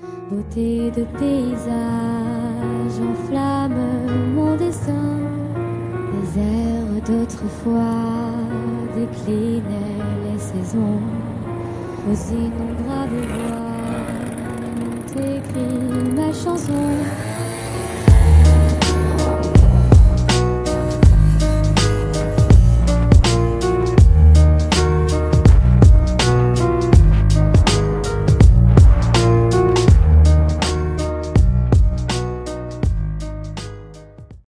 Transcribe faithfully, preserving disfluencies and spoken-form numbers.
Beauté de paysage enflamme mon dessin. Les airs d'autrefois déclinaient les saisons. Aux innombrables voix écrit ma chanson.